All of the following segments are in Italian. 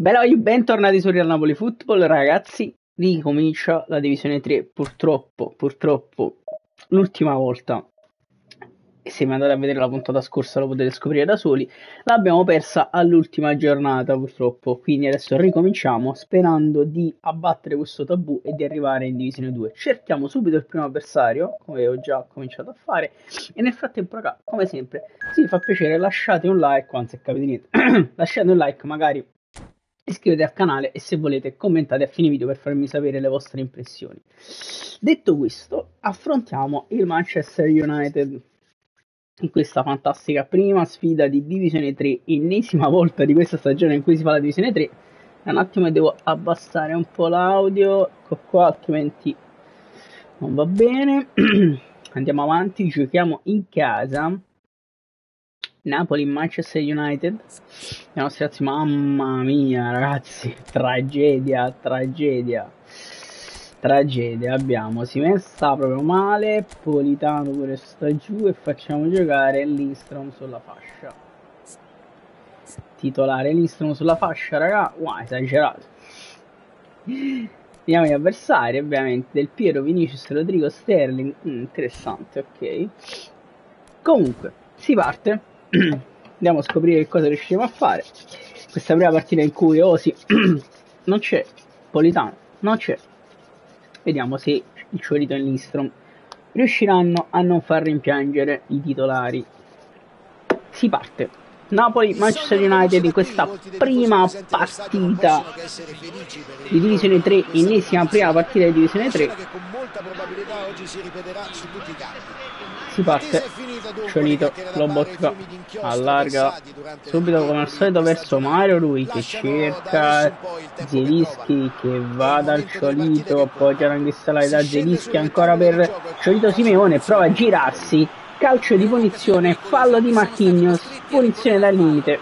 Bentornati su Real Napoli Football, ragazzi. Ricomincia la divisione 3. Purtroppo, l'ultima volta, e se mi andate a vedere la puntata scorsa lo potete scoprire da soli, l'abbiamo persa all'ultima giornata, purtroppo. Quindi adesso ricominciamo sperando di abbattere questo tabù e di arrivare in divisione 2. Cerchiamo subito il primo avversario, come ho già cominciato a fare, e nel frattempo, raga, come sempre, se vi fa piacere lasciate un like, anzi capite niente, lasciate un like, magari iscrivetevi al canale e se volete commentate a fine video per farmi sapere le vostre impressioni. Detto questo, affrontiamo il Manchester United in questa fantastica prima sfida di divisione 3, ennesima volta di questa stagione in cui si fa la divisione 3. Un attimo devo abbassare un po' l'audio, ecco qua, altrimenti non va bene. Andiamo avanti, giochiamo in casa. Napoli, Manchester United. I nostri ragazzi, mamma mia ragazzi, tragedia. Abbiamo Simen sta proprio male, Politano pure sta giù e facciamo giocare Lindstrom sulla fascia. Titolare Lindstrom sulla fascia, raga, wow, esagerato. Vediamo gli avversari, ovviamente Del Piero, Vinicius, Rodrigo, Sterling. Interessante, ok. Comunque, si parte. Andiamo a scoprire che cosa riusciamo a fare. Questa prima partita in cui Osi non c'è, Politano non c'è. Vediamo se il Ciolito e Lindstrom riusciranno a non far rimpiangere i titolari. Si parte. Napoli, Manchester United in questa prima partita di divisione 3, ennesima prima partita di divisione 3. Si parte, Ciolito, Lobotka, allarga subito come al solito verso Mario Rui che cerca Zielinski che va dal Ciolito, appoggia l'angolare da Zielinski ancora per Ciolito. Simeone prova a girarsi, calcio di punizione, fallo di Marquinhos, punizione dal limite.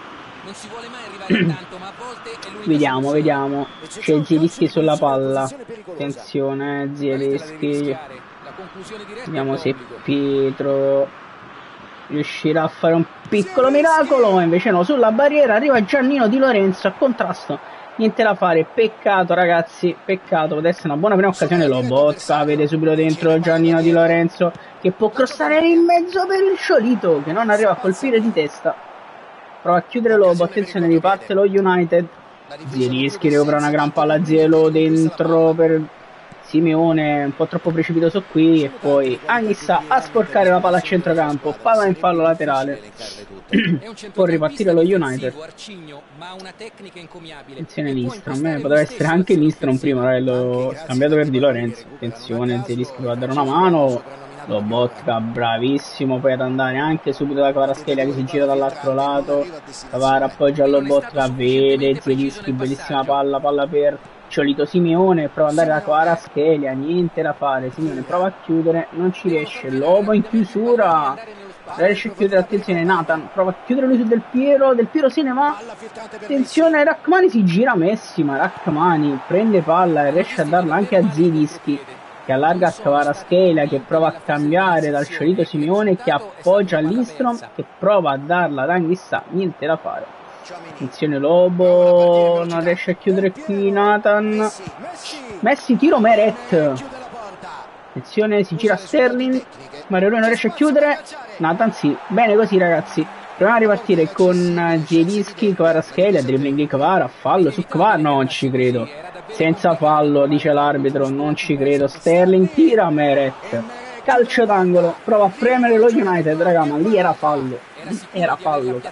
Vediamo, c'è Zielinski sulla palla, attenzione Zielinski. Vediamo se Pietro riuscirà a fare un piccolo miracolo, invece no, sulla barriera arriva Giannino Di Lorenzo a contrasto, niente da fare, peccato ragazzi, peccato, poteva essere una buona prima occasione. Lobotka vede subito dentro Giannino Di Lorenzo che può crossare in mezzo per il Ciolito che non arriva a colpire di testa, prova a chiudere Lobo, attenzione riparte lo United, Zielinski recupera una gran palla, Zielo dentro per Simeone, un po' troppo precipitoso qui e poi Anghissà a sporcare la palla a centrocampo, palla in fallo laterale. Può ripartire lo United. Attenzione Lindstrom, poteva essere anche Lindstrom prima, l'ho scambiato per Di Lorenzo. Attenzione, Zielinski va a dare una mano, Lobotka bravissimo poi ad andare anche subito da Kvaratskhelia che si gira dall'altro lato, Kvara appoggia a Lobotka, vede Zielinski, bellissima palla per Ciolito. Simeone prova ad andare da Kvaratskhelia, niente da fare, Simeone prova a chiudere, non ci riesce, Lobo in chiusura, riesce a chiudere, attenzione Nathan, prova a chiudere lui su Del Piero se ne va, attenzione Rachmani, si gira Messi, ma Rachmani prende palla e riesce a darla anche a Zielinski che allarga a Kvaratskhelia che prova a cambiare dal Ciolito. Simeone che appoggia a Lindstrom che prova a darla ad Anghissà, niente da fare. Attenzione Lobo, non riesce a chiudere qui Nathan, Messi, tiro Meret, attenzione si gira Sterling, Mario Rui non riesce a chiudere, Nathan sì, bene così ragazzi. Proviamo a ripartire con Zielinski, Kvaratskhelia, dribbling di Kvara, fallo su Kvara, no, non ci credo, senza fallo dice l'arbitro, non ci credo. Sterling tira Meret, calcio d'angolo, prova a premere lo United, raga, ma lì era fallo, era fallo.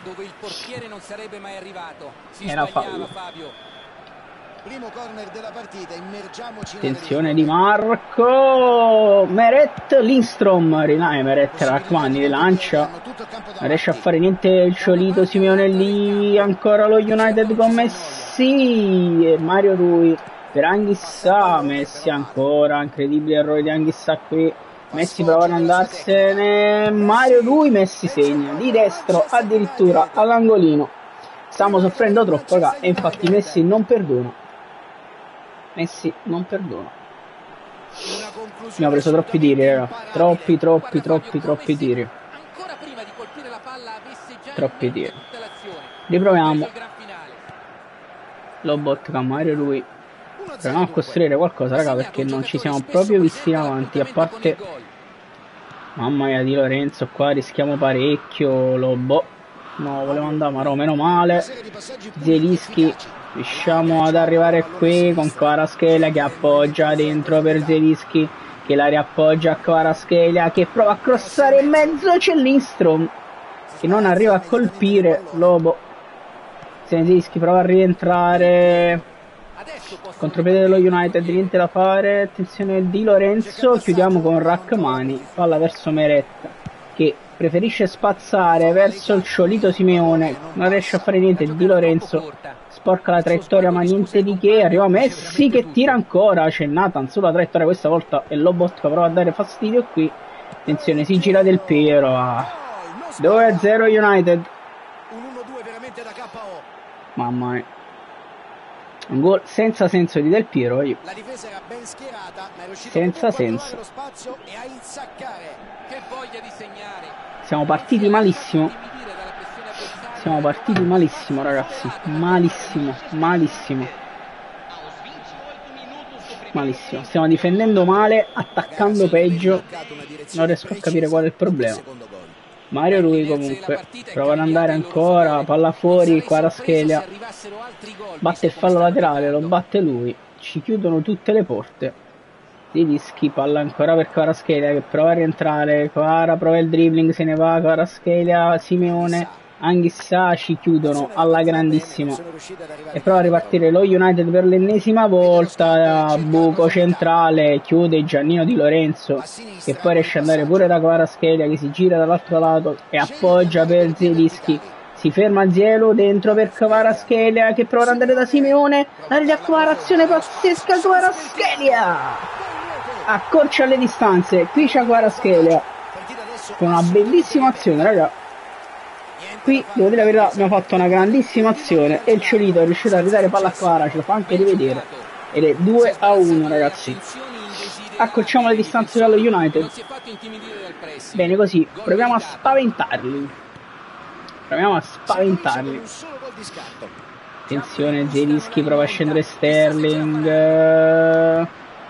Attenzione Di Marco, Meret, Lindstrom, Meret, Rachmani rilancia, non riesce a fare niente il Ciolito. Simeone lì, ancora lo United con Messi e Mario Rui per Anghissà, Messi ancora, incredibile errore di Anghissà qui, Messi prova ad andarsene, Mario Rui, Messi segna di destro addirittura all'angolino. Stiamo soffrendo troppo raga, e infatti Messi non perdona. Abbiamo preso troppi tiri raga, troppi tiri. Riproviamo. Lobotka, Mario lui. Proviamo a costruire qualcosa, raga, perché non ci siamo proprio visti in avanti, a parte... Mamma mia, Di Lorenzo, qua rischiamo parecchio, Lobo... No, volevo andare, ma no, meno male. Zielinski, riusciamo ad arrivare qui con Kvaratskhelia che appoggia dentro per Zielinski, che la riappoggia a Kvaratskhelia, che prova a crossare in mezzo, c'è Lindstrom, che non arriva a colpire Lobo. Zielinski prova a rientrare... Contropiede dello United, niente da fare. Attenzione Di Lorenzo, chiudiamo con Rachmani, palla verso Meretta che preferisce spazzare verso il Ciolito Simeone, non riesce a fare niente. Di Lorenzo sporca la traiettoria ma niente di che, arriva Messi che tira ancora, c'è Nathan sulla traiettoria questa volta e Lobotka prova a dare fastidio qui. Attenzione, si gira Del Piero, 2-0 United. Mamma mia, un gol senza senso di Del Piero, La difesa era ben schierata, ma è riuscito senza senso. lo spazio e a insaccare. Che voglia di segnare. Siamo partiti malissimo. Siamo partiti malissimo, ragazzi. Malissimo, malissimo. Malissimo. Stiamo difendendo male, attaccando peggio. Non riesco a capire qual è il problema. Mario Rui comunque prova ad andare ancora, palla fuori, Kvaratskhelia batte il fallo laterale, lo batte lui, ci chiudono tutte le porte. Zielinski, palla ancora per Kvaratskhelia che prova a rientrare, Kvara prova il dribbling, se ne va, Kvaratskhelia, Simeone, Anghissà, ci chiudono alla grandissima e prova a ripartire lo United per l'ennesima volta, buco centrale, chiude Giannino Di Lorenzo che poi riesce ad andare pure da Kvaratskhelia che si gira dall'altro lato e appoggia per Zielinski, si ferma Zielo dentro per Kvaratskhelia che prova ad andare da Simeone, la riacquarazione pazzesca, Kvaratskhelia accorcia le distanze, qui c'è Kvaratskhelia con una bellissima azione, raga. Qui devo dire la verità, abbiamo fatto una grandissima azione e il Ciolito è riuscito a ridare palla a Kvara, ce lo fa anche rivedere ed è 2-1 ragazzi. Accorciamo le distanze dallo United. Bene così, proviamo a spaventarli. Proviamo a spaventarli. Attenzione, Zielinski prova a scendere Sterling.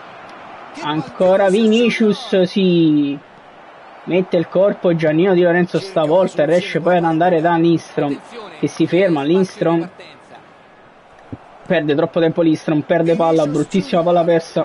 Ancora Vinicius, sì. Mette il corpo Giannino Di Lorenzo stavolta e riesce poi ad andare da Lindstrom che si ferma. Lindstrom perde troppo tempo, Lindstrom perde palla, bruttissima palla persa.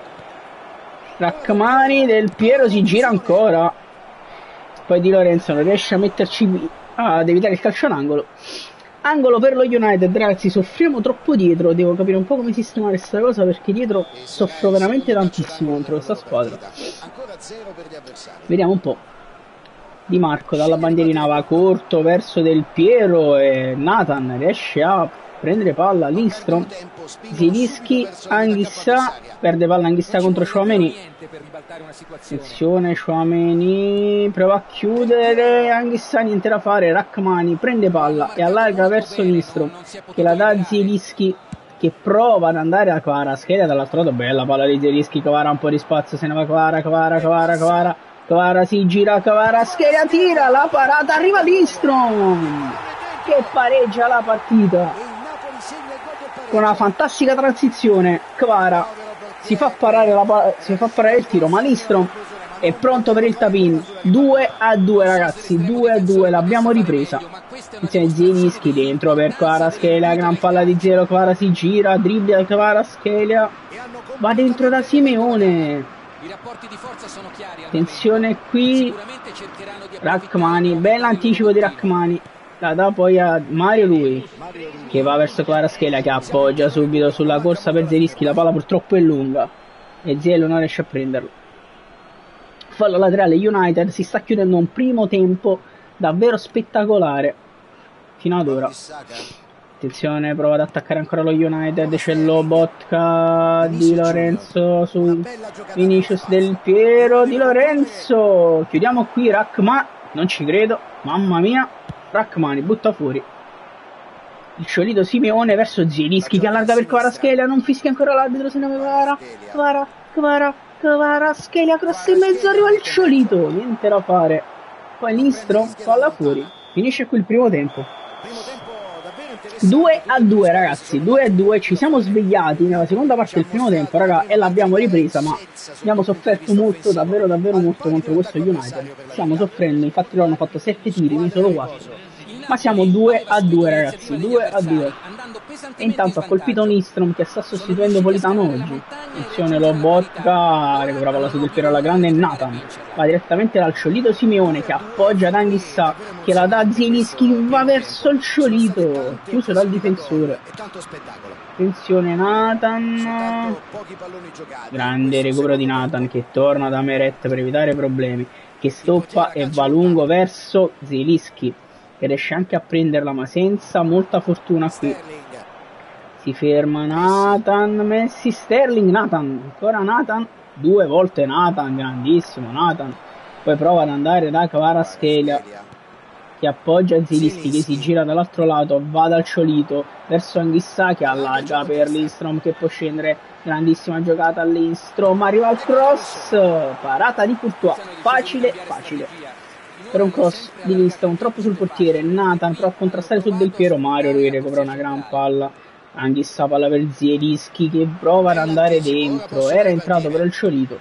Rachmani, Del Piero si gira ancora, poi Di Lorenzo non riesce a metterci ad evitare il calcio d'angolo. Angolo per lo United, ragazzi, soffriamo troppo dietro, devo capire un po' come sistemare questa cosa perché dietro soffro veramente tantissimo contro questa squadra. Vediamo un po'. Di Marco dalla bandierina va corto verso Del Piero e Nathan riesce a prendere palla. Lindstrom, Zielinski, Anghissà, perde palla Anghissà contro Tchouaméni. Attenzione, Tchouaméni prova a chiudere, Anghissà niente da fare, Rachmani prende palla e allarga verso Lindstrom che la dà a Zielinski che prova ad andare a Kvaratskhelia dall'altro lato, bella palla di Zielinski, Kvara un po' di spazio, se ne va Kvara si gira, Kvaratskhelia tira, la parata, arriva Lindstrom che pareggia la partita con una fantastica transizione. Kvara si fa parare il tiro, ma Lindstrom è pronto per il tap-in. 2-2 ragazzi, 2-2, l'abbiamo ripresa. Insieme Zielinski dentro per Kvaratskhelia, gran palla di Zero, Kvara si gira, dribbla Kvaratskhelia, va dentro da Simeone. Attenzione qui, Rachmani, bell'anticipo di Rachmani, la dà poi a Mario lui che va verso Kvaratskhelia che appoggia subito sulla corsa per Zielinski, la palla purtroppo è lunga e Zielo non riesce a prenderlo. Fallo laterale United, si sta chiudendo un primo tempo davvero spettacolare fino ad ora. Attenzione, prova ad attaccare ancora lo United, c'è Lobotka, Di Lorenzo su Vinicius, Del Piero, Di Lorenzo, chiudiamo qui, Rachmani, non ci credo, mamma mia, Rachmani butta fuori. Il Ciolito Simeone verso Zielinski che allarga per Kvaratskhelia, non fischia ancora l'arbitro, se ne va Kvaratskhelia, cross in mezzo, arriva il Ciolito, niente da fare. Poi Lindstrom, palla fuori, finisce qui il primo tempo. 2-2 ragazzi, 2-2, ci siamo svegliati nella seconda parte del primo tempo, raga, e l'abbiamo ripresa, ma abbiamo sofferto molto, davvero molto contro questo United. Stiamo soffrendo, infatti loro hanno fatto 7 tiri, noi solo 4. Ma siamo 2-2 ragazzi, 2-2. E intanto ha colpito Nistrom che sta sostituendo Politano oggi. Attenzione, Lobotka, recuperava la sul piede alla grande e Nathan va direttamente dal Ciolito Simeone che appoggia D'Anghissà, che la dà a Zielinski, va verso il Ciolito, chiuso dal difensore. Attenzione Nathan, grande recupero di Nathan che torna da Meret per evitare problemi, che stoppa e va lungo verso Zielinski, che riesce anche a prenderla ma senza molta fortuna qui. Si ferma Nathan, Messi, Sterling, Nathan, ancora Nathan, 2 volte Nathan, grandissimo Nathan. Poi prova ad andare da Kvaratskhelia che appoggia Zielinski, che si gira dall'altro lato, va dal Ciolito verso Anghissà che allarga per Lindstrom che può scendere, grandissima giocata a Lindstrom, arriva al cross, parata di Courtois, facile per un cross di Lindstrom, troppo sul portiere, Nathan prova a contrastare su Del Piero, Mario lui recupera una gran palla, Anghissà palla per Zielinski che prova ad andare dentro, era entrato per il Ciolito.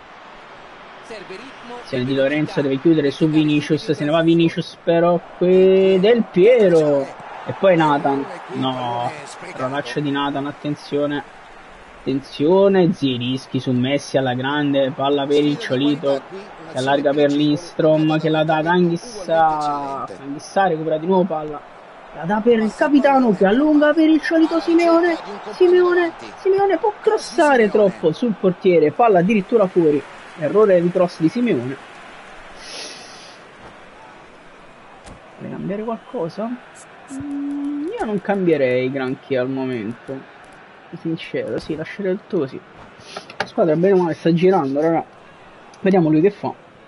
Di Lorenzo deve chiudere su Vinicius, se ne va Vinicius però qui Del Piero e poi Nathan, no, rovaccio di Nathan, attenzione Zielinski su Messi alla grande, palla per il Ciolito che allarga per Lindstrom che la dà ad Anghissà recupera di nuovo palla, la dà per il capitano che allunga per il Ciolito Simeone può crossare troppo sul portiere, palla addirittura fuori. Errore di cross di Simeone. Vuoi cambiare qualcosa? Io non cambierei granché al momento. Sincero, sì, lascerei tutto così. La squadra bene o male sta girando, raga. Vediamo lui che fa.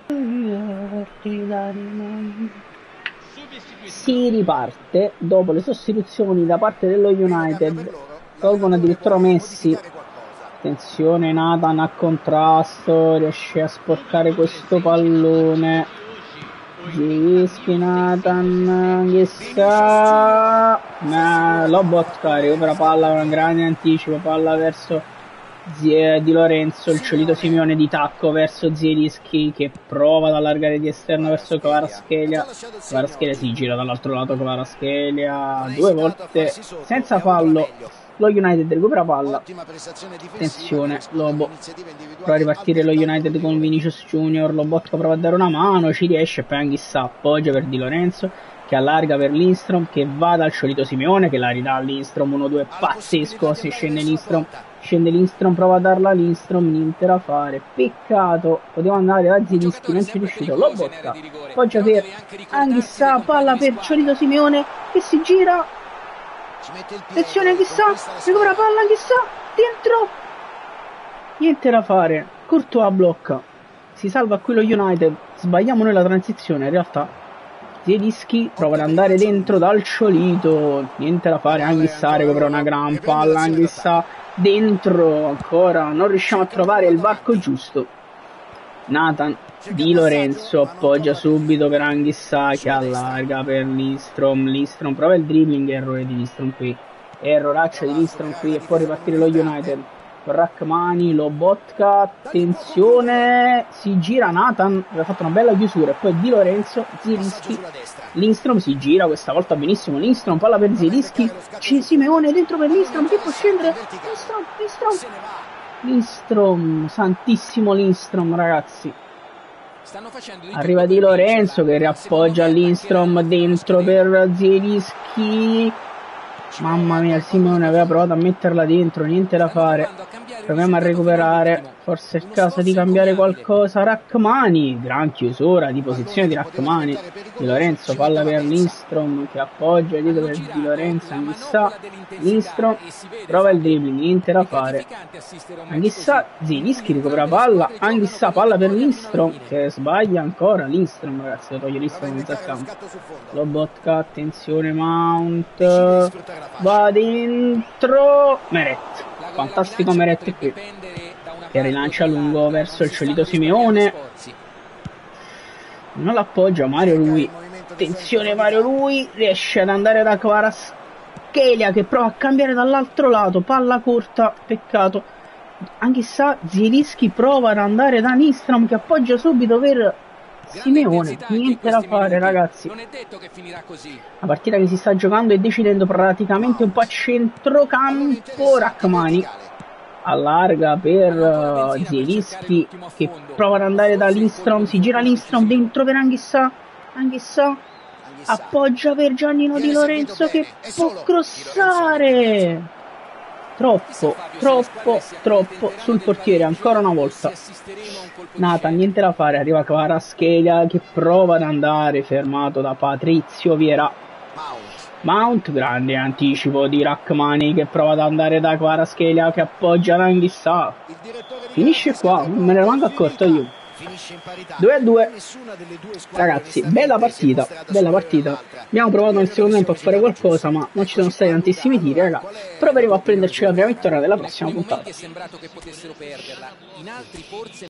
Si riparte dopo le sostituzioni da parte dello United. Tolgono addirittura Messi. Attenzione Nathan a contrasto, riesce a sporcare questo pallone. Zielinski, Nathan, chissà. Lobotka recupera palla con un grande anticipo, palla verso Di Lorenzo, il Ciolito Simeone di tacco verso Zielinski che prova ad allargare di esterno verso Kvaratskhelia si gira dall'altro lato, Kvaratskhelia 2 volte senza fallo. Lo United recupera palla, attenzione Lobo, prova a ripartire lo United con Vinicius Junior, Lobotka prova a dare una mano, ci riesce, poi Anghissà appoggia per Di Lorenzo che allarga per Lindstrom che va dal Ciolito Simeone che la ridà a Lindstrom, 1-2 pazzesco, se scende Lindstrom, prova a darla a Lindstrom, niente da fare, peccato, poteva andare da Zielinski, non ci è riuscito, Lobotka appoggia per Anghissà, palla per Ciolito Simeone che si gira. Attenzione Anghissà, recupera palla Anghissà, dentro, niente da fare, Courtois blocca, si salva qui lo United, sbagliamo noi la transizione, in realtà Zielinski prova ad andare dentro dal Ciolito, niente da fare, Anghissà recupera una gran palla, Anghissà dentro, ancora non riusciamo a trovare il varco giusto. Nathan, Di Lorenzo appoggia subito per Anghissà che allarga per Lindstrom prova il dribbling, errore di Lindstrom qui, erroraccia di Lindstrom qui e può ripartire lo United con Rachmani, Lobotka, attenzione, si gira Nathan, aveva fatto una bella chiusura e poi Di Lorenzo, Zielinski, Lindstrom si gira questa volta benissimo, Lindstrom palla per Zielinski, Simeone dentro per Lindstrom che può scendere, Lindstrom, santissimo Lindstrom ragazzi. Arriva Di Lorenzo che riappoggia Lindstrom dentro per Zielinski. Mamma mia, Simeone aveva provato a metterla dentro, niente da fare. Proviamo a recuperare, forse è il caso di cambiare qualcosa. Rachmani, gran chiusura di posizione di Rachmani. Di Lorenzo, palla per Lindstrom che appoggia dietro per Di Lorenzo, Anghissà, Lindstrom, prova il dribbling, niente da fare. Anghissà, Zielinski recupera palla, Anghissà, palla per Lindstrom che sbaglia ancora, Lindstrom ragazzi, lo toglie Lindstrom in mezzo al campo. Lobotka, attenzione Mount, va dentro, Meret, fantastico Meret qui, che rilancia lungo verso il Ciolito Simeone, non l'appoggia Mario lui, attenzione Mario lui, riesce ad andare da Kvaratskhelia che prova a cambiare dall'altro lato, palla corta, peccato. Anch'essa Zielinski prova ad andare da Nistrom che appoggia subito per Simeone, niente da fare ragazzi. La partita che si sta giocando e decidendo praticamente un po' a centrocampo. Rachmani allarga per Zielinski che prova ad andare da Lindstrom, si gira Lindstrom dentro per Anghissà, appoggia per Giannino Di Lorenzo che può crossare. Troppo sul portiere ancora una volta. Nata, niente da fare, arriva Kvaratskhelia che prova ad andare, fermato da Patrizio Vieira. Mount, grande anticipo di Rachmani che prova ad andare da Kvaratskhelia che appoggia l'Anghissà. Finisce qua, non me ne ero manco accorto io. 2-2. Ragazzi, bella partita. Abbiamo provato nel secondo tempo a fare qualcosa, ma non ci sono stati tantissimi tiri, raga. Proveremo a prenderci la prima vittoria della prossima puntata.